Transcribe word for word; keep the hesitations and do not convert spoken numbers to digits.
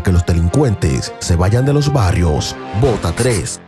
que los delincuentes se vayan de los barrios. Vota tres.